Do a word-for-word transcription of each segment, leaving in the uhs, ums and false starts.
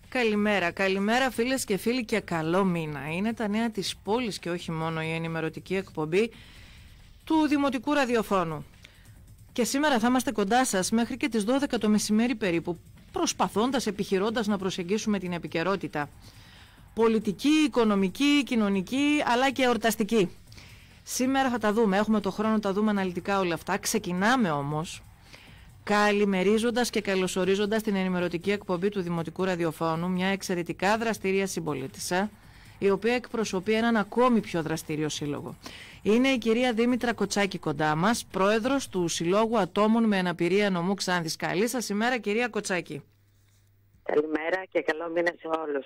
Καλημέρα, καλημέρα φίλες και φίλοι και καλό μήνα. Είναι τα νέα της πόλης και όχι μόνο η ενημερωτική εκπομπή του Δημοτικού Ραδιοφώνου. Και σήμερα θα είμαστε κοντά σας μέχρι και τις δώδεκα το μεσημέρι περίπου, προσπαθώντας, επιχειρώντας να προσεγγίσουμε την επικαιρότητα. Πολιτική, οικονομική, κοινωνική αλλά και εορταστική. Σήμερα θα τα δούμε, έχουμε το χρόνο να τα δούμε αναλυτικά όλα αυτά. Ξεκινάμε όμως καλημερίζοντας και καλωσορίζοντας την ενημερωτική εκπομπή του Δημοτικού Ραδιοφώνου, μια εξαιρετικά δραστηρία συμπολίτισσα, η οποία εκπροσωπεί έναν ακόμη πιο δραστήριο σύλλογο. Είναι η κυρία Δήμητρα Κοτσάκη κοντά μας, πρόεδρος του Συλλόγου Ατόμων με Αναπηρία Νομού Ξάνθης. Καλή σας ημέρα, κυρία Κοτσάκη. Καλημέρα και καλό μήνα σε όλους.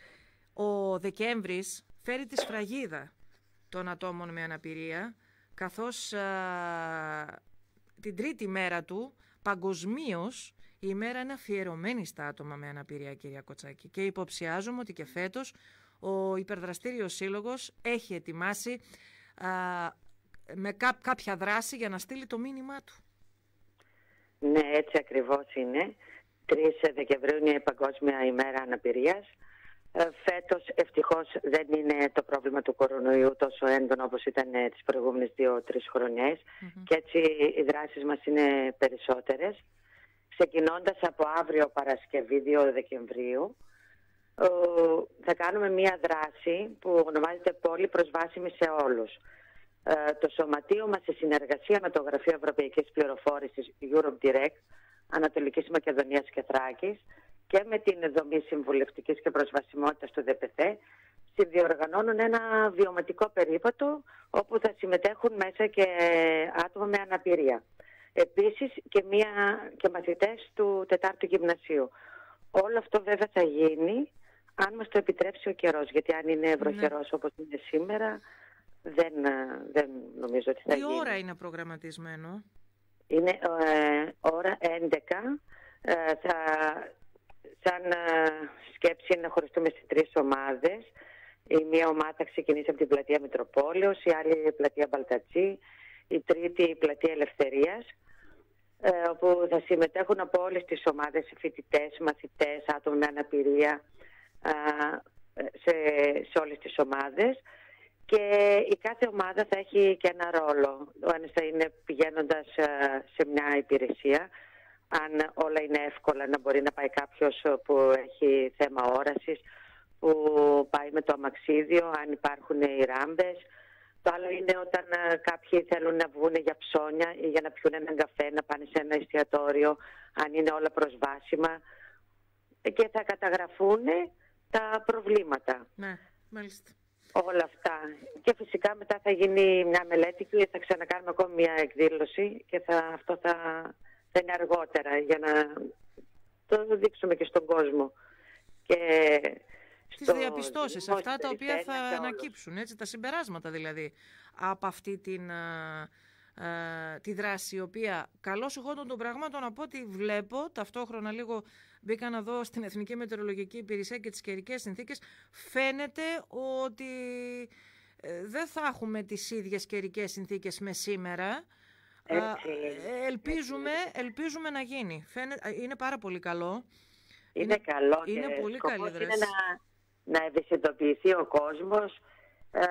Ο Δεκέμβρης φέρει τη σφραγίδα των ατόμων με αναπηρία, καθώς α, την τρίτη μέρα του παγκοσμίως η ημέρα είναι αφιερωμένη στα άτομα με αναπηρία, κυρία Κοτσάκη, και υποψιάζομαι ότι και φέτος ο υπερδραστήριος σύλλογος έχει ετοιμάσει α, με κά, κάποια δράση για να στείλει το μήνυμά του. Ναι, έτσι ακριβώς είναι. τρεις Δεκεμβρίου είναι η Παγκόσμια ημέρα αναπηρίας. Ε, φέτος ευτυχώς δεν είναι το πρόβλημα του κορονοϊού τόσο έντονο όπως ήταν τις προηγούμενες δύο-τρεις χρονιές, mm-hmm. και έτσι οι δράσεις μας είναι περισσότερες. Ξεκινώντας από αύριο Παρασκευή δύο Δεκεμβρίου ε, θα κάνουμε μία δράση που ονομάζεται Πόλη προσβάσιμη σε όλους. Ε, το σωματείο μας σε συνεργασία με το Γραφείο Ευρωπαϊκής Πληροφόρησης Europe Direct Ανατολικής Μακεδονίας και Θράκης και με την δομή συμβουλευτικής και προσβασιμότητας του ΔΕΠΕΘΕ συνδιοργανώνουν ένα βιωματικό περίπατο όπου θα συμμετέχουν μέσα και άτομα με αναπηρία. Επίσης και, μια, και μαθητές του Τετάρτου Γυμνασίου. Όλο αυτό βέβαια θα γίνει αν μας το επιτρέψει ο καιρός, γιατί αν είναι βροχερός ναι. όπως είναι σήμερα δεν, δεν νομίζω ότι θα Τι γίνει. Τι ώρα είναι προγραμματισμένο? Είναι ε, ώρα έντεκα. Ε, θα... Σαν uh, σκέψη είναι να χωριστούμε σε τρεις ομάδες. Η μία ομάδα ξεκινήσει από την πλατεία Μητροπόλεως, η άλλη πλατεία Μπαλτατσί, η τρίτη η πλατεία Ελευθερίας, ε, όπου θα συμμετέχουν από όλες τις ομάδες φοιτητές, μαθητές, άτομα με αναπηρία uh, σε, σε όλες τις ομάδες, και η κάθε ομάδα θα έχει και ένα ρόλο. Ο ένας θα είναι πηγαίνοντας uh, σε μια υπηρεσία, αν όλα είναι εύκολα να μπορεί να πάει κάποιος που έχει θέμα όρασης, που πάει με το αμαξίδιο, αν υπάρχουν οι ράμπες. Το άλλο είναι όταν κάποιοι θέλουν να βγουν για ψώνια ή για να πιούν έναν καφέ, να πάνε σε ένα εστιατόριο, αν είναι όλα προσβάσιμα, και θα καταγραφούν τα προβλήματα. Ναι, μάλιστα. Όλα αυτά. Και φυσικά μετά θα γίνει μια μελέτη και θα ξανακάνουμε ακόμη μια εκδήλωση και θα, αυτό θα... θα είναι αργότερα για να το δείξουμε και στον κόσμο. Και τις στο διαπιστώσεις, αυτά τα οποία θα ανακύψουν, έτσι, τα συμπεράσματα δηλαδή από αυτή την, α, α, τη δράση, η οποία καλώς εχόντων των πραγμάτων, από ό,τι βλέπω, ταυτόχρονα λίγο μπήκα να δω στην Εθνική Μετεωρολογική Υπηρεσία και τις καιρικές συνθήκες, φαίνεται ότι ε, δεν θα έχουμε τις ίδιες καιρικές συνθήκες με σήμερα. Έτσι, ελπίζουμε, έτσι. ελπίζουμε να γίνει. Φαίνεται, είναι πάρα πολύ καλό. Είναι, είναι καλό είναι και πολύ καλή δράση. Είναι να, να ευαισθητοποιηθεί ο κόσμος ε,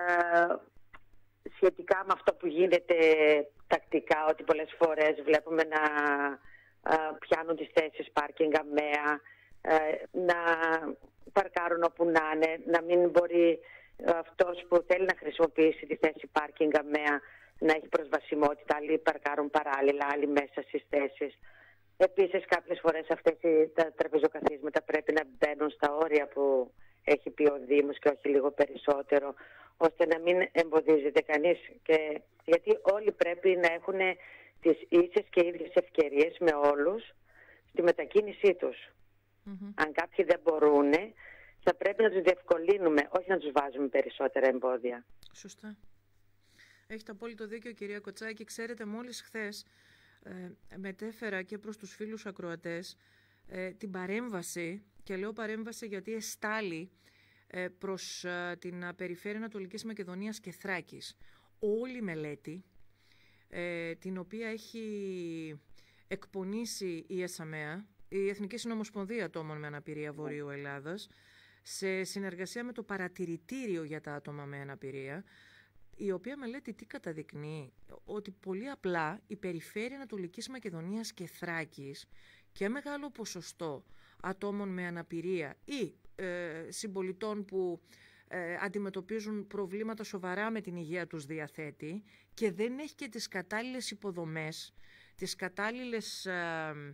σχετικά με αυτό που γίνεται τακτικά, ότι πολλές φορές βλέπουμε να ε, πιάνουν τις θέσεις πάρκινγκ αμαία, ε, να παρκάρουν όπου να είναι, να μην μπορεί αυτός που θέλει να χρησιμοποιήσει τη θέση πάρκινγκ αμαία να έχει προσβασιμότητα, άλλοι παρκάρουν παράλληλα, άλλοι μέσα στις θέσεις. Επίσης κάποιες φορές αυτές τα τραπεζοκαθίσματα πρέπει να μπαίνουν στα όρια που έχει πει ο Δήμος και όχι λίγο περισσότερο, ώστε να μην εμποδίζεται κανείς. Και, γιατί όλοι πρέπει να έχουν τις ίσες και ίδιες ευκαιρίες με όλους στη μετακίνησή τους. Mm-hmm. Αν κάποιοι δεν μπορούν, θα πρέπει να τους διευκολύνουμε, όχι να τους βάζουμε περισσότερα εμπόδια. Σωστά. Έχετε απόλυτο δίκιο, κυρία Κοτσάκη. Ξέρετε, μόλις χθες ε, μετέφερα και προς τους φίλους ακροατές ε, την παρέμβαση, και λέω παρέμβαση γιατί εστάλει ε, προς ε, την περιφέρεια Ανατολικής Μακεδονίας και Θράκης όλη η μελέτη, ε, την οποία έχει εκπονήσει η ΕΣΑΜΕΑ, η Εθνική Συνομοσπονδία Ατόμων με Αναπηρία Βορείου Ελλάδας, σε συνεργασία με το Παρατηρητήριο για τα Άτομα με Αναπηρία, η οποία μελέτη τι καταδεικνύει? Ότι πολύ απλά η περιφέρεια Ανατολικής Μακεδονίας και Θράκης και μεγάλο ποσοστό ατόμων με αναπηρία ή ε, συμπολιτών που ε, αντιμετωπίζουν προβλήματα σοβαρά με την υγεία τους διαθέτει και δεν έχει και τις κατάλληλες υποδομές, τις κατάλληλες, ε,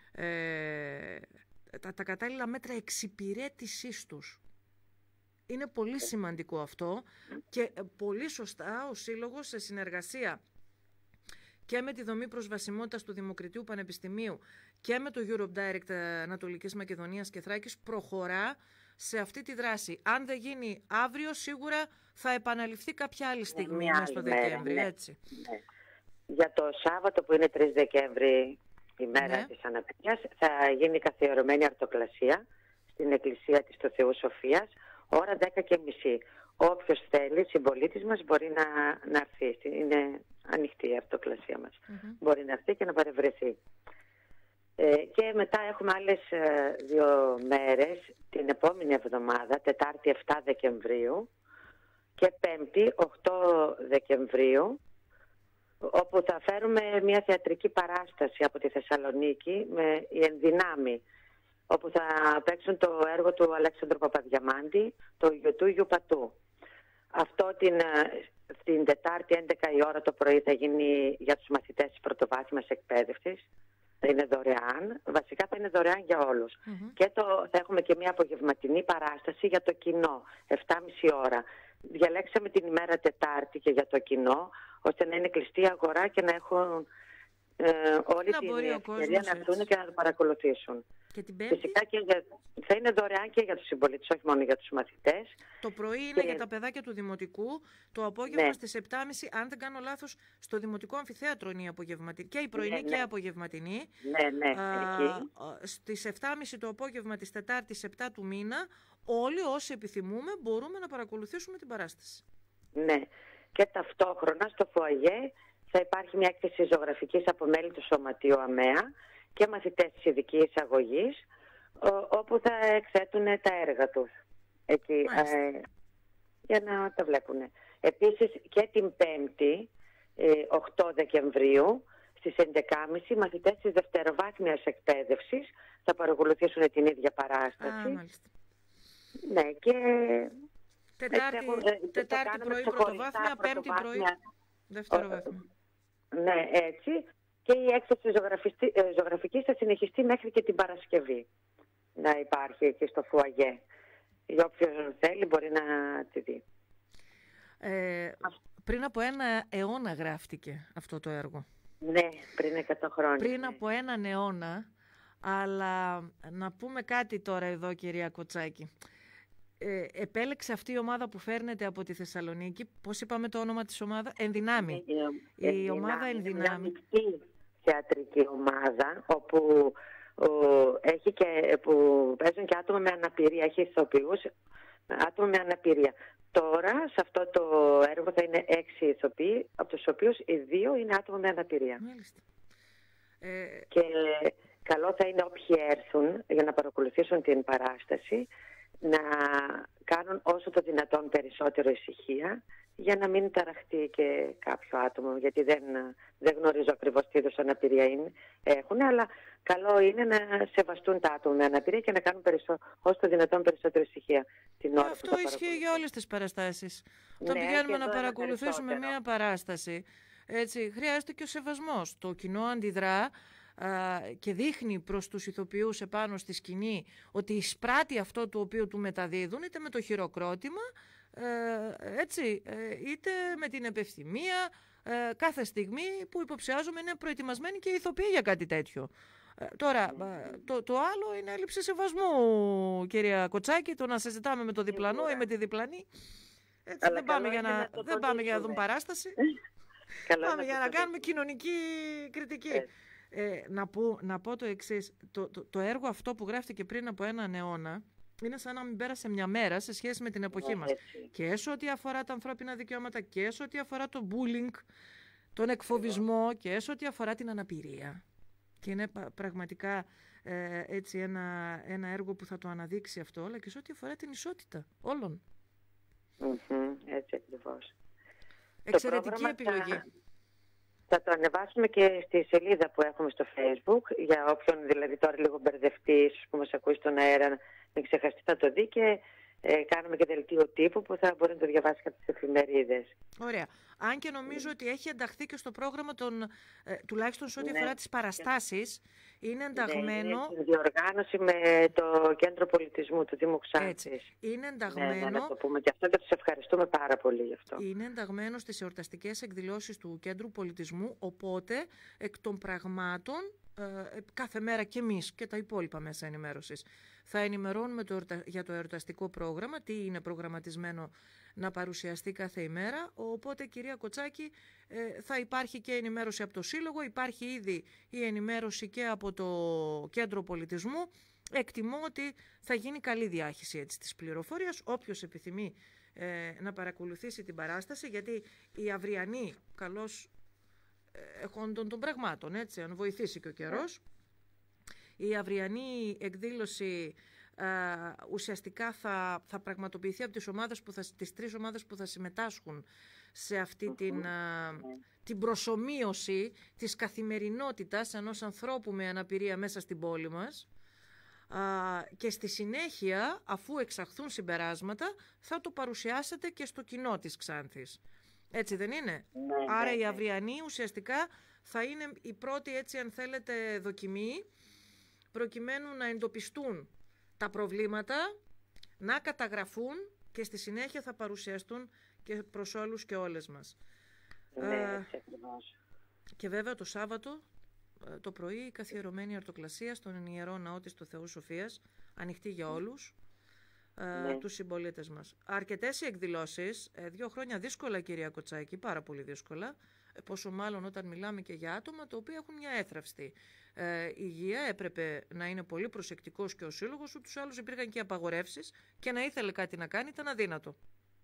ε, τα, τα κατάλληλα μέτρα εξυπηρέτησής τους. Είναι πολύ σημαντικό αυτό και πολύ σωστά ο Σύλλογος σε συνεργασία και με τη δομή προσβασιμότητας του Δημοκρατίου Πανεπιστημίου και με το Europe Direct Ανατολικής Μακεδονίας και Θράκης προχωρά σε αυτή τη δράση. Αν δεν γίνει αύριο, σίγουρα θα επαναληφθεί κάποια άλλη στιγμή μέσα στο Δεκέμβρη. Ναι, έτσι. Ναι. Για το Σάββατο που είναι τρεις Δεκέμβρη, η μέρα ναι. της αναπηρίας, θα γίνει καθιερωμένη αρτοκλασία στην Εκκλησία της του Θεού Σοφίας, ώρα δέκα και μισή. Όποιος θέλει, συμπολίτης μας, μπορεί να, να έρθει. Είναι ανοιχτή η αρτοκλασία μας. Mm-hmm. Μπορεί να έρθει και να παρευρεθεί. Ε, και μετά έχουμε άλλες ε, δύο μέρες, την επόμενη εβδομάδα, Τετάρτη επτά Δεκεμβρίου και Πέμπτη οκτώ Δεκεμβρίου, όπου θα φέρουμε μια θεατρική παράσταση από τη Θεσσαλονίκη με η Ενδυνάμει, όπου θα παίξουν το έργο του Αλέξανδρου Παπαδιαμάντη, το Γιωτού Γιουπατού. Αυτό την, την Τετάρτη έντεκα η ώρα το πρωί θα γίνει για τους μαθητές της πρωτοβάθμιας εκπαίδευσης. Θα είναι δωρεάν. Βασικά θα είναι δωρεάν για όλους. Mm-hmm. Και το, θα έχουμε και μια απογευματινή παράσταση για το κοινό, επτά και μισή ώρα. Διαλέξαμε την ημέρα Τετάρτη και για το κοινό, ώστε να είναι κλειστή αγορά και να έχουν ε, όλη την ευκαιρία να έρθουν και να το παρακολουθήσουν. Και την Πέμπτη. Φυσικά και για, θα είναι δωρεάν και για τους συμπολίτες, όχι μόνο για τους μαθητές. Το πρωί είναι και για τα παιδάκια του Δημοτικού, το απόγευμα ναι. στις επτά και μισή, αν δεν κάνω λάθος, στο Δημοτικό Αμφιθέατρο είναι η απογευματινή, και η πρωινή ναι, ναι. και η απογευματινή. Ναι, ναι, Α, στις επτά και μισή το απόγευμα της Τετάρτης επτά του μήνα, όλοι όσοι επιθυμούμε μπορούμε να παρακολουθήσουμε την παράσταση. Ναι, και ταυτόχρονα στο φοαγέ θα υπάρχει μια έκθεση ζωγραφικής από μέλη του Σωματείου ΑΜΕΑ και μαθητές της ειδικής αγωγής, όπου θα εκθέτουν τα έργα τους εκεί, ε, για να τα βλέπουν. Επίσης και την Πέμπτη, ε, οκτώ Δεκεμβρίου, στις έντεκα και μισή, μαθητές της δευτεροβάθμιας εκπαίδευσης θα παρακολουθήσουν την ίδια παράσταση. Α, μάλιστα. Ναι, και... Τετάρτη, ε, τετάρτη πρωί πρωτοβάθμια, Πέμπτη πρωί δευτεροβάθμια. Ναι, έτσι. Και η έκθεση ζωγραφική θα συνεχιστεί μέχρι και την Παρασκευή. Να υπάρχει εκεί στο φουαγέ. Όποιος θέλει μπορεί να τη δει. Ε, πριν από ένα αιώνα γράφτηκε αυτό το έργο. Ναι, πριν εκατό χρόνια. Πριν από έναν αιώνα, αλλά να πούμε κάτι τώρα εδώ, κυρία Κοτσάκη. Ε, επέλεξε αυτή η ομάδα που φέρνεται από τη Θεσσαλονίκη. Πώς είπαμε το όνομα της ομάδας? Ενδυνάμει. Ε, η η ομάδα Ενδυνάμει. Θεατρική ομάδα, όπου ο, έχει και, που παίζουν και άτομα με αναπηρία, έχει ηθοποιούς άτομα με αναπηρία. Τώρα σε αυτό το έργο θα είναι έξι ηθοποιοί, από τους οποίους οι δύο είναι άτομα με αναπηρία. Μάλιστα. Ε... Και καλό θα είναι όποιοι έρθουν για να παρακολουθήσουν την παράσταση να κάνουν όσο το δυνατόν περισσότερο ησυχία, για να μην ταραχτεί και κάποιο άτομο, γιατί δεν, δεν γνωρίζω ακριβώς τι είδους αναπηρία είναι, έχουν, αλλά καλό είναι να σεβαστούν τα άτομα με αναπηρία και να κάνουν περισσό, όσο το δυνατόν περισσότερη ησυχία την ώρα. Αυτό ισχύει για όλες τις παραστάσεις. Όταν ναι, πηγαίνουμε να παρακολουθήσουμε μία παράσταση, έτσι, χρειάζεται και ο σεβασμός. Το κοινό αντιδρά α, και δείχνει προς τους ηθοποιούς επάνω στη σκηνή ότι εισπράττει αυτό το οποίο του μεταδίδουν, είτε με το χειροκρότημα, Ε, έτσι, ε, είτε με την επευθυμία, ε, κάθε στιγμή που υποψιάζομαι είναι προετοιμασμένοι και ηθοποιοί για κάτι τέτοιο. Ε, τώρα, ε, το, το άλλο είναι έλλειψη σεβασμού, κυρία Κοτσάκη, το να συζητάμε με το διπλανό ή με τη διπλανή. Έτσι, δεν πάμε για να, δεν πάμε για να δούμε παράσταση. Πάμε για να κάνουμε κοινωνική κριτική. Ε, να, πω, να πω το εξής, το, το, το έργο αυτό που γράφτηκε πριν από έναν αιώνα είναι σαν να μην πέρασε μια μέρα σε σχέση με την εποχή μας. Και σε ό,τι αφορά τα ανθρώπινα δικαιώματα και σε ό,τι αφορά το bullying, τον εκφοβισμό και σε ό,τι αφορά την αναπηρία. Και είναι πραγματικά ε, έτσι ένα, ένα έργο που θα το αναδείξει αυτό, αλλά και σε ό,τι αφορά την ισότητα όλων. Mm-hmm, έτσι ακριβώς. Εξαιρετική επιλογή. Θα, θα το ανεβάσουμε και στη σελίδα που έχουμε στο Facebook, για όποιον δηλαδή τώρα λίγο μπερδευτεί, που μας ακούει στον αέρα, μην ξεχαστεί να το δει, και ε, κάνουμε και δελτίο τύπου που θα μπορεί να το διαβάσει από τις εφημερίδες. Ωραία. Αν και νομίζω mm. ότι έχει ενταχθεί και στο πρόγραμμα των, ε, τουλάχιστον σε ό,τι ναι. αφορά τις παραστάσεις, είναι ενταγμένο... Ναι, είναι διοργάνωση με το Κέντρο Πολιτισμού του Δήμου Ξάνθης. Είναι ενταγμένο... Ναι, ναι, να το πούμε και αυτό, και τους ευχαριστούμε πάρα πολύ γι' αυτό. Είναι ενταγμένο στις εορταστικές εκδηλώσεις του Κέντρου Πολιτισμού, οπότε εκ των πραγμάτων ε, κάθε μέρα και εμείς και τα υπόλοιπα μέσα ενημέρωσης θα ενημερώνουμε το, για το εορταστικό πρόγραμμα, τι είναι προγραμματισμένο να παρουσιαστεί κάθε ημέρα. Οπότε, κυρία Κοτσάκη, ε, θα υπάρχει και ενημέρωση από το Σύλλογο, υπάρχει ήδη η ενημέρωση και από το Κέντρο Πολιτισμού. Εκτιμώ ότι θα γίνει καλή διάχυση έτσι της πληροφορίας. Όποιος επιθυμεί ε, να παρακολουθήσει την παράσταση, γιατί η αυριανή, καλώς ε, εχόντων των πραγμάτων, έτσι, αν βοηθήσει και ο καιρός, η αυριανή εκδήλωση ε, ουσιαστικά θα, θα πραγματοποιηθεί από τις, ομάδες που θα, τις τρεις ομάδες που θα συμμετάσχουν σε αυτή την, ε, την προσομοίωση της καθημερινότητας ενός ανθρώπου με αναπηρία μέσα στην πόλη μας. Uh, και στη συνέχεια, αφού εξαχθούν συμπεράσματα, θα το παρουσιάσετε και στο κοινό της Ξάνθης. Έτσι δεν είναι? Ναι, Άρα ναι, η ναι. αυριανή ουσιαστικά θα είναι η πρώτη, έτσι αν θέλετε, δοκιμή, προκειμένου να εντοπιστούν τα προβλήματα, να καταγραφούν και στη συνέχεια θα παρουσιαστούν και προς όλους και όλες μας. Ναι, uh, και βέβαια το Σάββατο το πρωί η καθιερωμένη αρτοκλασία στον Ιερό Ναό της του Θεού Σοφίας, ανοιχτή για όλους ναι. ε, τους συμπολίτες μας. Αρκετές οι εκδηλώσεις, ε, δύο χρόνια δύσκολα, κυρία Κοτσάκη, πάρα πολύ δύσκολα, ε, πόσο μάλλον όταν μιλάμε και για άτομα τα οποία έχουν μια έθραυστη ε, υγεία. Έπρεπε να είναι πολύ προσεκτικός και ο Σύλλογος, ούτως άλλως υπήρχαν και απαγορεύσεις και να ήθελε κάτι να κάνει ήταν αδύνατο.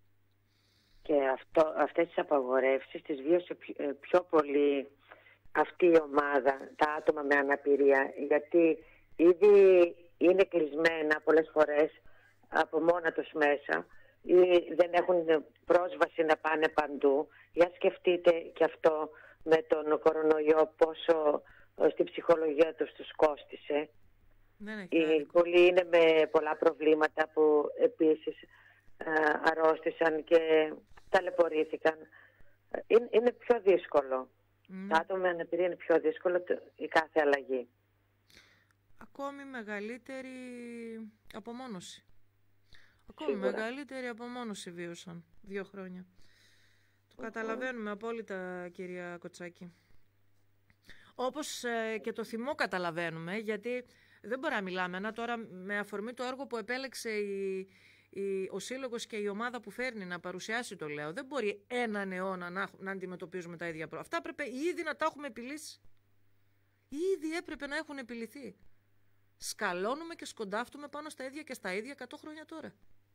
Και αυτό, αυτές τις απαγορεύσεις τις βίωσε πιο, πιο πολύ αυτή η ομάδα, τα άτομα με αναπηρία, γιατί ήδη είναι κλεισμένα πολλές φορές από μόνα τους μέσα ή δεν έχουν πρόσβαση να πάνε παντού. Για σκεφτείτε και αυτό με τον κορονοϊό πόσο στη ψυχολογία τους τους κόστισε. Ναι, ναι, Οι πολλοί είναι με πολλά προβλήματα που επίσης α, αρρώστησαν και ταλαιπωρήθηκαν. Είναι, είναι πιο δύσκολο. Mm. Τα άτομα με αναπηρία είναι πιο δύσκολο η κάθε αλλαγή. Ακόμη μεγαλύτερη απομόνωση. Ακόμη Σίγουρα. μεγαλύτερη απομόνωση βίωσαν δύο χρόνια. Το mm. καταλαβαίνουμε απόλυτα, κυρία Κοτσάκη. Όπως ε, και το θυμό καταλαβαίνουμε, γιατί δεν μπορεί να μιλάμε. Να τώρα με αφορμή το έργο που επέλεξε η, η, ο Σύλλογος και η ομάδα που φέρνει να παρουσιάσει το λέω, δεν μπορεί έναν αιώνα να, να αντιμετωπίζουμε τα ίδια πρόβληματα. Αυτά έπρεπε ήδη να τα έχουμε επιλύσει. Ήδη έπρεπε να έχουν επιλυθεί. Σκαλώνουμε και σκοντάφτουμε πάνω στα ίδια και στα ίδια εκατό χρόνια τώρα.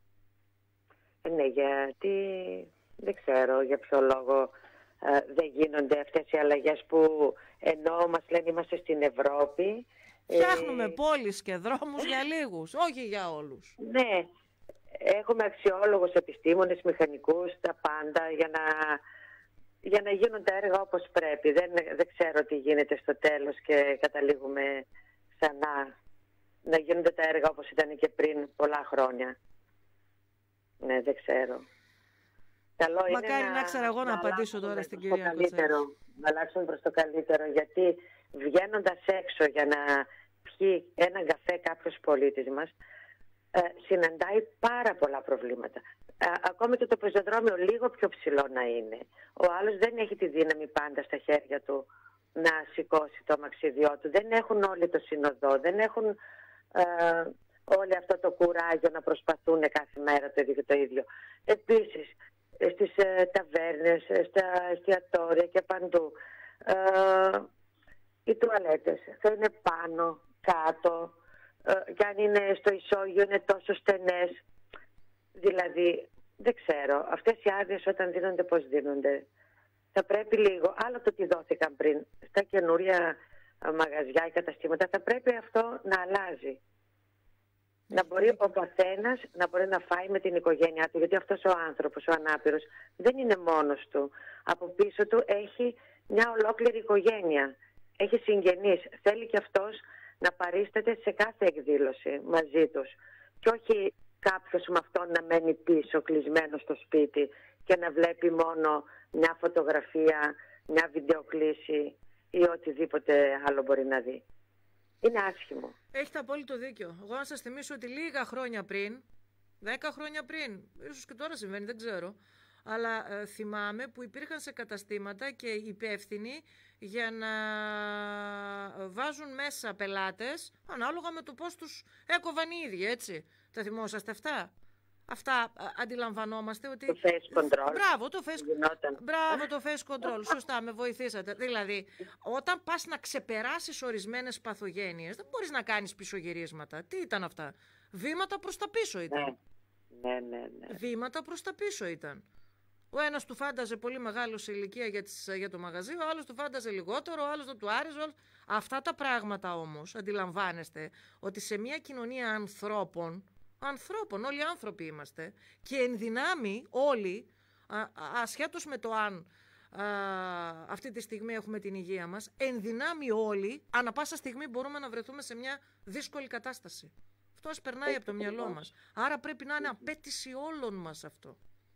Ναι, γιατί δεν ξέρω για ποιο λόγο ε, δεν γίνονται αυτές οι αλλαγές που ενώ μας λένε είμαστε στην Ευρώπη. Φτιάχνουμε ε... πόλεις και δρόμους για λίγους, όχι για όλους. Ναι, έχουμε αξιόλογους επιστήμονες, μηχανικούς, τα πάντα για να, για να γίνουν τα έργα όπως πρέπει. Δεν, δεν ξέρω τι γίνεται στο τέλος και καταλήγουμε ξανά να γίνονται τα έργα όπως ήταν και πριν πολλά χρόνια. Ναι, δεν ξέρω. Καλό Μακάρι είναι να, να ξέρω εγώ να, να απαντήσω τώρα στην κυρία Κοτσάκη. Να αλλάξουν προς το καλύτερο, γιατί βγαίνοντας έξω για να πιει έναν καφέ κάποιος πολίτης μας, ε, συναντάει πάρα πολλά προβλήματα. Ε, ακόμη και το πεζοδρόμιο λίγο πιο ψηλό να είναι. Ο άλλος δεν έχει τη δύναμη πάντα στα χέρια του να σηκώσει το αμαξιδιό του. Δεν έχουν όλοι το συνοδό, δεν έχουν ε, όλοι αυτό το κουράγιο να προσπαθούν κάθε μέρα το ίδιο και το ίδιο. Επίσης, στις ε, ταβέρνες, στα εστιατόρια και παντού, ε, οι τουαλέτες θα είναι πάνω, κάτω, ε, και αν είναι στο ισόγειο είναι τόσο στενές. Δηλαδή, δεν ξέρω, αυτές οι άδειες όταν δίνονται, πώς δίνονται. Θα πρέπει λίγο, άλλο το τι δόθηκαν πριν, στα καινούρια μαγαζιά ή καταστήματα, θα πρέπει αυτό να αλλάζει. Να μπορεί ο καθένας να μπορεί να φάει με την οικογένειά του, γιατί αυτός ο άνθρωπος, ο ανάπηρος, δεν είναι μόνος του. Από πίσω του έχει μια ολόκληρη οικογένεια. Έχει συγγενείς. Θέλει και αυτός να παρίσταται σε κάθε εκδήλωση μαζί τους. Και όχι κάποιος με αυτόν να μένει πίσω, κλεισμένο στο σπίτι και να βλέπει μόνο μια φωτογραφία, μια βιντεοκλήση ή οτιδήποτε άλλο μπορεί να δει. Είναι άσχημο. Έχετε απόλυτο δίκιο. Εγώ να σας θυμίσω ότι λίγα χρόνια πριν, δέκα χρόνια πριν, ίσως και τώρα συμβαίνει, δεν ξέρω, αλλά ε, θυμάμαι που υπήρχαν σε καταστήματα και υπεύθυνοι για να βάζουν μέσα πελάτες ανάλογα με το πώς τους έκοβαν οι ίδιοι, έτσι. Τα θυμόσαστε αυτά? Αυτά αντιλαμβανόμαστε ότι... Το face control. Μπράβο, το face, Μπράβο, το face control. Σωστά, με βοηθήσατε. Δηλαδή, όταν πας να ξεπεράσεις ορισμένες παθογένειες, δεν μπορείς να κάνεις πισωγυρίσματα. Τι ήταν αυτά? Βήματα προς τα πίσω ήταν. Ναι, ναι, ναι. Βήματα προς τα πίσω ήταν. Ο ένας του φάνταζε πολύ μεγάλο σε ηλικία για, τις, για το μαγαζί, ο άλλος του φάνταζε λιγότερο, ο άλλος δεν του άρεσε. Άλλος... Αυτά τα πράγματα όμως, αντιλαμβάνεστε, ότι σε μια κοινωνία ανθρώπων, ανθρώπων, όλοι άνθρωποι είμαστε, και εν δυνάμει όλοι, α, α, ασχέτως με το αν α, αυτή τη στιγμή έχουμε την υγεία μας, εν δυνάμει όλοι, ανά πάσα στιγμή μπορούμε να βρεθούμε σε μια δύσκολη κατάσταση. Αυτό ας περνάει από το μυαλό μας. Άρα πρέπει να είναι απέτηση όλων μας αυτό.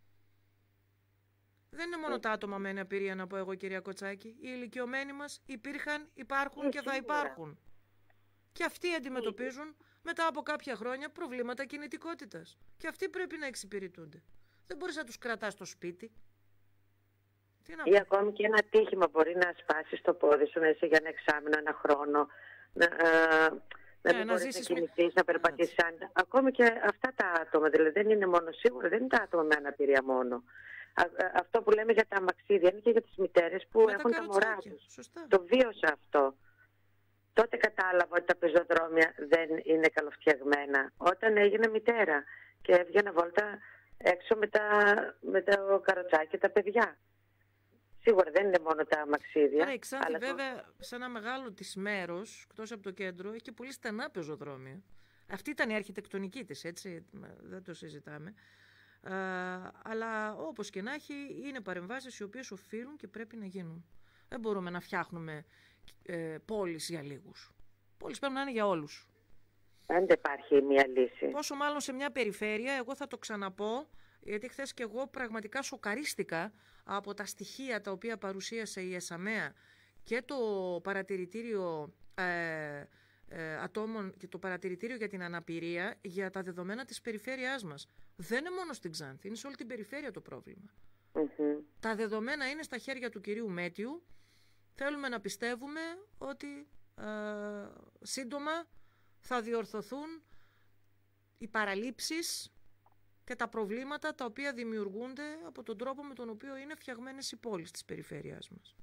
Δεν είναι μόνο τα άτομα με αναπηρία, να πω εγώ, κυρία Κοτσάκη. Οι ηλικιωμένοι μας υπήρχαν, υπάρχουν και θα υπάρχουν. Και αυτοί αντιμετωπίζουν μετά από κάποια χρόνια προβλήματα κινητικότητας. Και αυτοί πρέπει να εξυπηρετούνται. Δεν μπορείς να τους κρατάς στο σπίτι. Τι να ή ακόμη και ένα τύχημα μπορεί να σπάσει το πόδι σου, να είσαι για ένα εξάμηνο, ένα χρόνο, να, ε, να μην ναι, μπορείς να, να κινηθείς, να περπατήσεις. Ακόμη και αυτά τα άτομα, δηλαδή δεν είναι μόνο, σίγουρα δεν είναι τα άτομα με αναπηρία μόνο. Α, αυτό που λέμε για τα αμαξίδια είναι και για τις μητέρες που με έχουν τα, τα μωρά τους. Σωστά. Το βίωσα αυτό. Τότε κατάλαβα ότι τα πεζοδρόμια δεν είναι καλοφτιαγμένα. Όταν έγινα μητέρα και έβγαινα βόλτα έξω με, τα, με το καροτσάκι και τα παιδιά. Σίγουρα δεν είναι μόνο τα αμαξίδια. Άρα η Ξάνθη αλλά βέβαια το... σε ένα μεγάλο της μέρος, εκτός από το κέντρο, έχει και πολύ στενά πεζοδρόμια. Αυτή ήταν η αρχιτεκτονική της, έτσι, δεν το συζητάμε. Uh, αλλά όπως και να έχει, είναι παρεμβάσεις οι οποίες οφείλουν και πρέπει να γίνουν. Δεν μπορούμε να φτιάχνουμε ε, πόλεις για λίγους. Πόλεις πρέπει να είναι για όλους. Δεν υπάρχει μία λύση. Πόσο μάλλον σε μια περιφέρεια, εγώ θα το ξαναπώ, γιατί χθες και εγώ πραγματικά σοκαρίστηκα από τα στοιχεία τα οποία παρουσίασε η ΕΣΑΜΕΑ και το παρατηρητήριο ε, ε, ατόμων και το παρατηρητήριο για την αναπηρία για τα δεδομένα της περιφέρειάς μας. Δεν είναι μόνο στην Ξάνθη, είναι σε όλη την περιφέρεια το πρόβλημα. Mm-hmm. Τα δεδομένα είναι στα χέρια του κυρίου Μέτιου. Θέλουμε να πιστεύουμε ότι ε, σύντομα θα διορθωθούν οι παραλήψεις και τα προβλήματα τα οποία δημιουργούνται από τον τρόπο με τον οποίο είναι φτιαγμένες οι πόλεις της περιφέρειάς μας.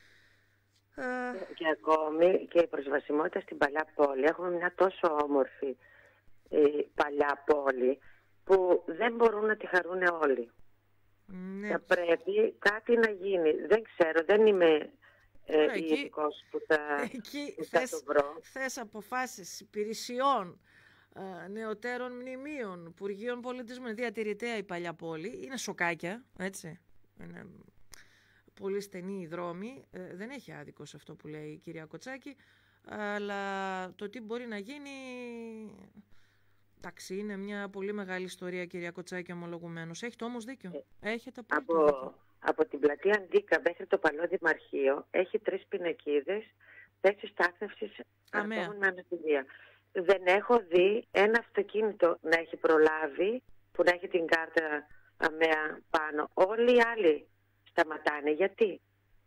Και ακόμη και η προσβασιμότητα στην παλιά πόλη. Έχουμε μια τόσο όμορφη ε, παλιά πόλη που δεν μπορούν να τη χαρούν όλοι. Ναι. Θα πρέπει κάτι να γίνει. Δεν ξέρω, δεν είμαι ε, Άρα, εκεί, ειδικός που θα, εκεί που θα θες, το βρω. Θες αποφάσεις υπηρεσιών, ε, νεωτέρων μνημείων, Υπουργείων Πολιτισμού. Είναι διατηρητέα η παλιά πόλη. Είναι σοκάκια, έτσι. Είναι πολύ στενή η δρόμη. Ε, δεν έχει άδικο σε αυτό που λέει η κυρία Κοτσάκη. Αλλά το τι μπορεί να γίνει... Εντάξει, είναι μια πολύ μεγάλη ιστορία, κυρία Κοτσάκη, ομολογουμένως. Έχετε όμως δίκιο. Έχετε από, δίκιο. Από την πλατεία Αντίκα μέχρι το παλαιό Δημαρχείο έχει τρεις πινακίδες θέσεις στάθμευσης ατόμων με αναπηρία. Δεν έχω δει ένα αυτοκίνητο να έχει προλάβει, που να έχει την κάρτα ΑΜΕΑ πάνω. Όλοι οι άλλοι σταματάνε. Γιατί?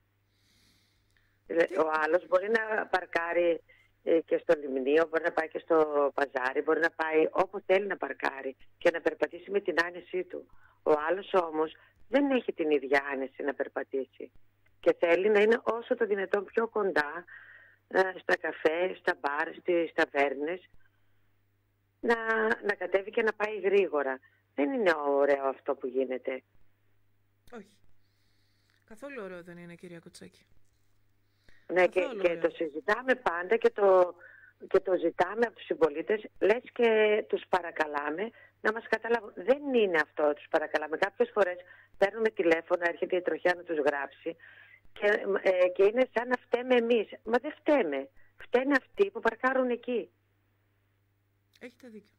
Τι? Ο άλλος μπορεί να παρκάρει και στο λιμνίο, μπορεί να πάει και στο παζάρι, μπορεί να πάει όπου θέλει να παρκάρει και να περπατήσει με την άνεσή του. Ο άλλος όμως δεν έχει την ίδια άνεση να περπατήσει και θέλει να είναι όσο το δυνατόν πιο κοντά στα καφέ, στα μπαρ, στις ταβέρνες, να, να κατέβει και να πάει γρήγορα. Δεν είναι ωραίο αυτό που γίνεται. Όχι. Καθόλου ωραίο δεν είναι, κυρία Κοτσάκη. Ναι, και, και το συζητάμε πάντα και το, και το ζητάμε από τους συμπολίτες, λες και τους παρακαλάμε να μας καταλάβουν. Δεν είναι αυτό, τους παρακαλάμε. Κάποιες φορές παίρνουμε τηλέφωνο, έρχεται η τροχιά να τους γράψει και, ε, και είναι σαν να φταίμε εμείς. Μα δεν φταίμε. Φταίνε αυτοί που παρκάρουν εκεί. Έχετε δίκιο.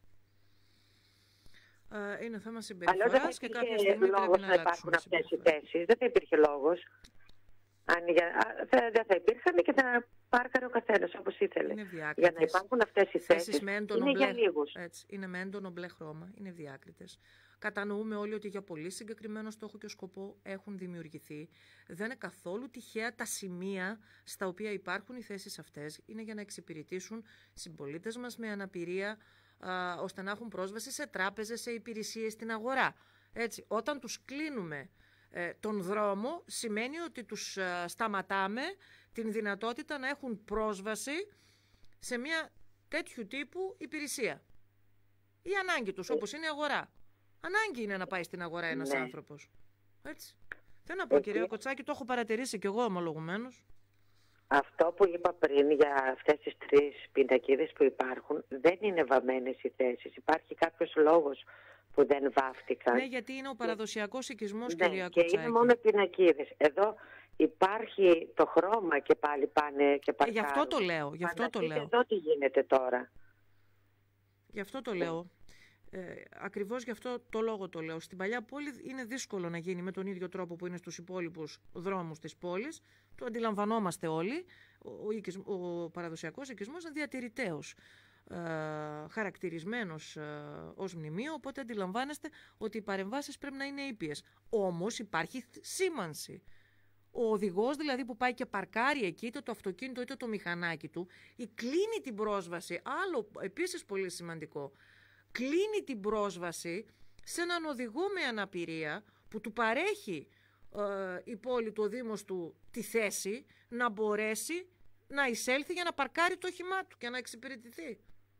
Uh, είναι θέμα συμπεριφοράς Αλλιώς και κάποια στιγμή πρέπει να, να υπάρχουν αυτές οι θέσεις. Δεν θα υπήρχε λόγος. Αν για, θα, δεν θα υπήρχαν και θα πάρκαρε ο καθένας όπως ήθελε. Για να υπάρχουν αυτές οι θέσεις είναι μπλε, για λίγους. Έτσι, είναι με έντονο μπλε χρώμα, είναι διάκριτες. Κατανοούμε όλοι ότι για πολύ συγκεκριμένο στόχο και σκοπό έχουν δημιουργηθεί. Δεν είναι καθόλου τυχαία τα σημεία στα οποία υπάρχουν οι θέσεις αυτές. Είναι για να εξυπηρετήσουν συμπολίτες μας με αναπηρία, α, ώστε να έχουν πρόσβαση σε τράπεζες, σε υπηρεσίες, στην αγορά. Έτσι, όταν τους κλείνουμε ε, τον δρόμο, σημαίνει ότι τους α, σταματάμε την δυνατότητα να έχουν πρόσβαση σε μια τέτοιου τύπου υπηρεσία. Η ανάγκη τους, όπως είναι η αγορά. Ανάγκη είναι να πάει στην αγορά ένας ναι. άνθρωπος. Έτσι. Θέλω να πω, Εκεί... κυρία Κοτσάκη, το έχω παρατηρήσει κι εγώ ομολογουμένως. Αυτό που είπα πριν για αυτές τις τρεις πινακίδες που υπάρχουν, δεν είναι βαμμένες οι θέσεις. Υπάρχει κάποιος λόγος που δεν βάφτηκαν. Ναι, γιατί είναι ο παραδοσιακός οικισμός, ναι, κυρία Κοτσάκη. Και είναι μόνο πινακίδες. Εδώ υπάρχει το χρώμα και πάλι πάνε και παρκάρουν. Ε, γι' αυτό το λέω. Γι' αυτό το λέω. Εδώ τι γίνεται τώρα. Γι' αυτό το λέω. Ε, ακριβώς γι' αυτό το λόγο το λέω. Στην παλιά πόλη είναι δύσκολο να γίνει με τον ίδιο τρόπο που είναι στους υπόλοιπους δρόμους της πόλης. Το αντιλαμβανόμαστε όλοι. Ο, ο, ο παραδοσιακός οικισμός είναι διατηρητέος, ε, χαρακτηρισμένος ε, ως μνημείο, οπότε αντιλαμβάνεστε ότι οι παρεμβάσεις πρέπει να είναι ήπιες. Όμως υπάρχει σήμανση. Ο οδηγός δηλαδή που πάει και παρκάρει εκεί, είτε το αυτοκίνητο είτε το μηχανάκι του, ή κλείνει την πρόσβαση, άλλο επίσης πολύ σημαντικό, κλείνει την πρόσβαση σε έναν οδηγό με αναπηρία που του παρέχει ε, η πόλη του, ο Δήμος του, τη θέση να μπορέσει να εισέλθει για να παρκάρει το όχημά του και να εξυπηρετηθεί.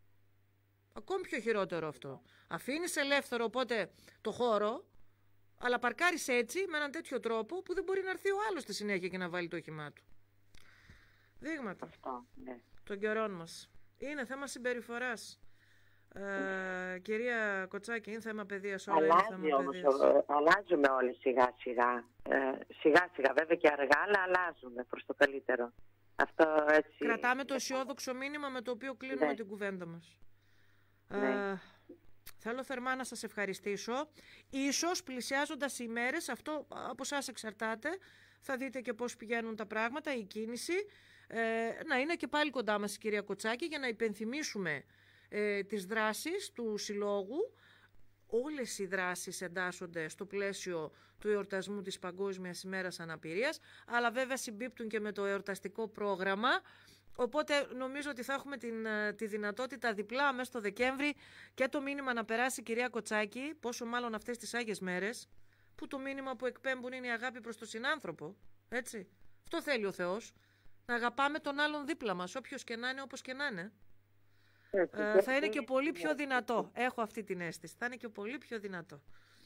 Ακόμη πιο χειρότερο αυτό. Αφήνεις ελεύθερο οπότε το χώρο, αλλά παρκάρεις έτσι με έναν τέτοιο τρόπο που δεν μπορεί να έρθει ο άλλος στη συνέχεια και να βάλει το όχημά του. Δείγματα αυτό, ναι. των καιρών μας. Είναι θέμα συμπεριφοράς. Ε, κυρία Κοτσάκη, είναι θέμα παιδείας όλα. Αλλάζει είναι θέμα όμως, παιδείας. αλλάζουμε όλοι σιγά σιγά. Ε, σιγά σιγά βέβαια και αργά, αλλά αλλάζουμε προς το καλύτερο. Αυτό έτσι... Κρατάμε το αισιόδοξο μήνυμα με το οποίο κλείνουμε ναι. την κουβέντα μας. Ναι. Ε, θέλω θερμά να σας ευχαριστήσω. Ίσως πλησιάζοντας οι ημέρες, αυτό από εσάς εξαρτάται, θα δείτε και πώς πηγαίνουν τα πράγματα, η κίνηση, ε, να είναι και πάλι κοντά μας η κυρία Κοτσάκη για να υπενθυμίσουμε ε, τις δράσεις του Συλλόγου. Όλες οι δράσεις εντάσσονται στο πλαίσιο του εορτασμού της Παγκόσμιας ημέρας αναπηρίας, αλλά βέβαια συμπίπτουν και με το εορταστικό πρόγραμμα, οπότε νομίζω ότι θα έχουμε την, τη δυνατότητα διπλά μέσα στο Δεκέμβρη και το μήνυμα να περάσει, κυρία Κοτσάκη, πόσο μάλλον αυτές τις Άγιες μέρες, που το μήνυμα που εκπέμπουν είναι η αγάπη προς τον συνάνθρωπο, έτσι. Αυτό θέλει ο Θεός, να αγαπάμε τον άλλον δίπλα μας, όποιος και να είναι, όπως και να είναι. Ε, θα είναι και πολύ πιο δυνατό. Έχω αυτή την αίσθηση. Θα είναι και πολύ πιο δυνατό.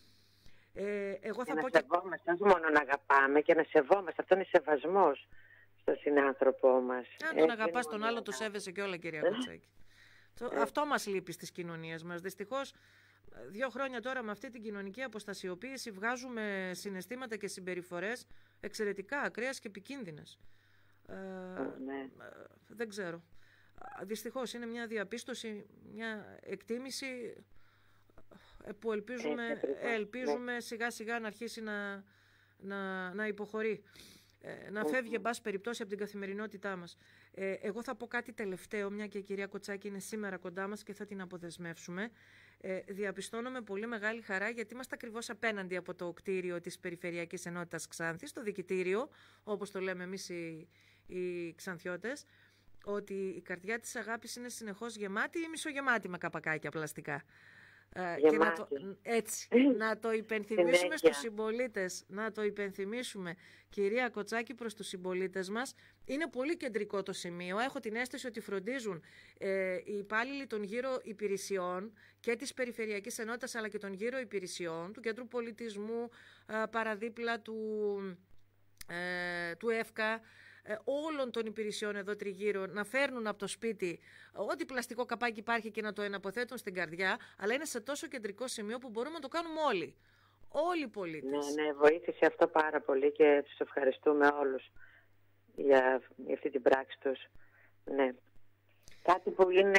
Ε, εγώ θα να πω και... σεβόμαστε, όχι μόνο να αγαπάμε και να σεβόμαστε. Αυτό είναι σεβασμός στον συνάνθρωπό μας. Αν τον αγαπάς τον άλλο, το σέβεσαι και όλα, κυρία Κοτσάκη. Ε. Αυτό μας λείπει στις κοινωνίες μας. Δυστυχώς, δύο χρόνια τώρα με αυτή την κοινωνική αποστασιοποίηση βγάζουμε συναισθήματα και συμπεριφορές εξαιρετικά ακραίες και επικίνδυνες. Ε, ναι. Δεν ξέρω. Δυστυχώς είναι μια διαπίστωση, μια εκτίμηση που ελπίζουμε, ελπίζουμε σιγά σιγά να αρχίσει να, να, να υποχωρεί, να φεύγει εν πάση περιπτώσει από την καθημερινότητά μας. Εγώ θα πω κάτι τελευταίο, μια και η κυρία Κοτσάκη είναι σήμερα κοντά μας και θα την αποδεσμεύσουμε. Διαπιστώνω με πολύ μεγάλη χαρά, γιατί είμαστε ακριβώς απέναντι από το κτίριο της Περιφερειακής Ενότητας Ξάνθης, το δικητήριο, όπως το λέμε εμείς οι, οι Ξανθιώτες, ότι η καρδιά της αγάπης είναι συνεχώς γεμάτη ή μισογεμάτη με καπακάκια πλαστικά. Ε, και να το, έτσι, να το υπενθυμίσουμε στους συμπολίτες, να το υπενθυμίσουμε, κυρία Κοτσάκη, προς τους συμπολίτες μας. Είναι πολύ κεντρικό το σημείο. Έχω την αίσθηση ότι φροντίζουν ε, οι υπάλληλοι των γύρω υπηρεσιών και της Περιφερειακής Ενότητας, αλλά και των γύρω υπηρεσιών, του Κέντρου Πολιτισμού, ε, παραδίπλα του, ε, του ΕΦΚΑ, ε, όλων των υπηρεσιών εδώ τριγύρω να φέρνουν από το σπίτι ό,τι πλαστικό καπάκι υπάρχει και να το εναποθέτουν στην καρδιά, αλλά είναι σε τόσο κεντρικό σημείο που μπορούμε να το κάνουμε όλοι. Όλοι οι πολίτες. Ναι, ναι, βοήθησε αυτό πάρα πολύ και τους ευχαριστούμε όλους για, για αυτή την πράξη τους. Ναι. Κάτι που είναι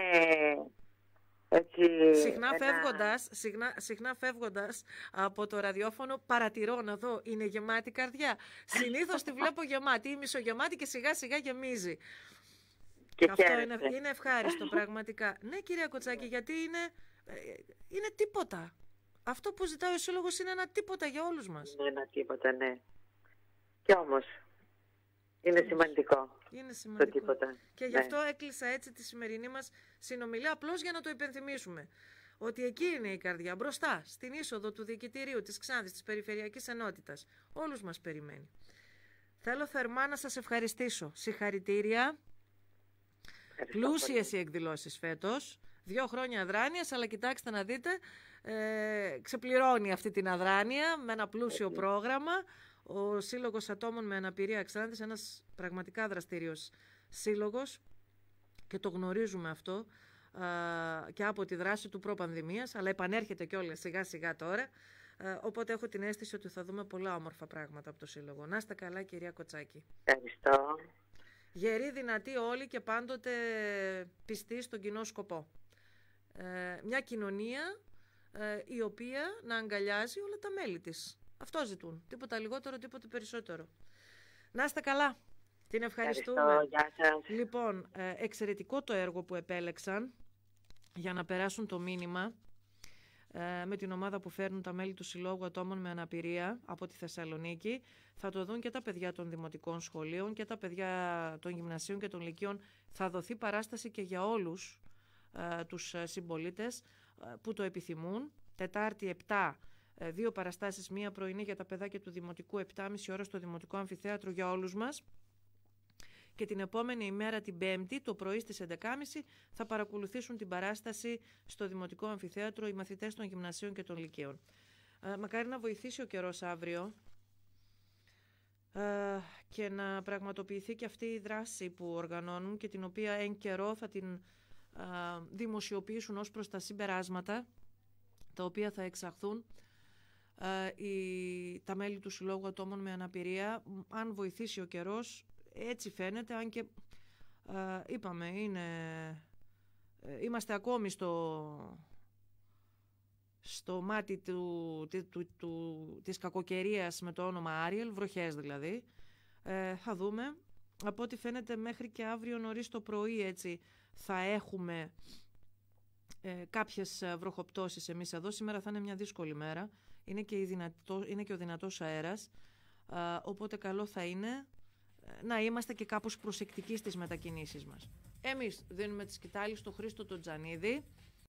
έτσι... Συχνά, ένα... φεύγοντας, συχνά, συχνά φεύγοντας από το ραδιόφωνο παρατηρώ να δω, είναι γεμάτη καρδιά. Συνήθως τη βλέπω γεμάτη ή μισογεμάτη και σιγά σιγά γεμίζει. Και αυτό είναι, είναι ευχάριστο πραγματικά. Ναι, κυρία Κοτσάκη, γιατί είναι, είναι τίποτα. Αυτό που ζητάει ο Σύλλογος είναι ένα τίποτα για όλους μας. Είναι ένα τίποτα, ναι. Και όμως είναι σημαντικό. Είναι σημαντικό. Το τίποτα. Και γι' ναι. αυτό έκλεισα έτσι τη σημερινή μας συνομιλία, απλώς για να το υπενθυμίσουμε. Ότι εκεί είναι η καρδιά, μπροστά, στην είσοδο του Διοικητηρίου, της Ξάνθης, της Περιφερειακής Ενότητας. Όλους μας περιμένει. Θέλω θερμά να σας ευχαριστήσω. Συγχαρητήρια. Πλούσιες οι εκδηλώσεις φέτος. Δύο χρόνια αδράνειας, αλλά κοιτάξτε να δείτε, ε, ξεπληρώνει αυτή την αδράνεια με ένα πλούσιο Έτσι. πρόγραμμα. Ο Σύλλογος Ατόμων με Αναπηρία Ξάνθης, ένας πραγματικά δραστήριος σύλλογος και το γνωρίζουμε αυτό α, και από τη δράση του προπανδημίας, αλλά επανέρχεται κιόλας σιγά σιγά τώρα. Α, οπότε έχω την αίσθηση ότι θα δούμε πολλά όμορφα πράγματα από το Σύλλογο. Να είστε καλά, κυρία Κοτσάκη. Ευχαριστώ. Γεροί, δυνατοί όλοι και πάντοτε πιστοί στον κοινό σκοπό. Ε, μια κοινωνία ε, η οποία να αγκαλιάζει όλα τα μέλη της. Αυτό ζητούν. Τίποτα λιγότερο, τίποτα περισσότερο. Να είστε καλά. Την ευχαριστούμε. Ευχαριστώ. Γεια σας. Λοιπόν, ε, εξαιρετικό το έργο που επέλεξαν για να περάσουν το μήνυμα ε, με την ομάδα που φέρνουν τα μέλη του Συλλόγου Ατόμων με Αναπηρία από τη Θεσσαλονίκη. Θα το δουν και τα παιδιά των δημοτικών σχολείων και τα παιδιά των γυμνασίων και των λυκείων. Θα δοθεί παράσταση και για όλους ε, τους συμπολίτες ε, που το επιθυμούν. Τετάρτη επτά, δύο παραστάσεις, μία πρωινή για τα παιδάκια του Δημοτικού, επτά και μισή ώρα στο Δημοτικό Αμφιθέατρο για όλους μας. Και την επόμενη ημέρα, την Πέμπτη, το πρωί στις έντεκα και μισή, θα παρακολουθήσουν την παράσταση στο Δημοτικό Αμφιθέατρο οι μαθητές των γυμνασίων και των λυκείων. Ε, μακάρι να βοηθήσει ο καιρός αύριο ε, και να πραγματοποιηθεί και αυτή η δράση που οργανώνουν και την οποία εν καιρό θα την ε, δημοσιοποιήσουν ως προς τα συμπεράσματα τα οποία θα εξαχθούν ε, οι, τα μέλη του Συλλόγου Ατόμων με Αναπηρία. Αν βοηθήσει ο καιρός, έτσι φαίνεται, αν και ε, είπαμε, είναι, ε, είμαστε ακόμη στο, στο μάτι του, του, του, του, της κακοκαιρίας με το όνομα Άριελ, βροχές δηλαδή. Ε, θα δούμε. Από ό,τι φαίνεται μέχρι και αύριο νωρίς το πρωί έτσι θα έχουμε ε, κάποιες βροχοπτώσεις εμείς εδώ. Σήμερα θα είναι μια δύσκολη μέρα. Είναι και, η δυνατό, είναι και ο δυνατός αέρας. Ε, οπότε καλό θα είναι να είμαστε και κάπως προσεκτικοί στις μετακινήσεις μας. Εμείς δίνουμε τη σκητάλη στο Χρήστο τον Τζανίδη.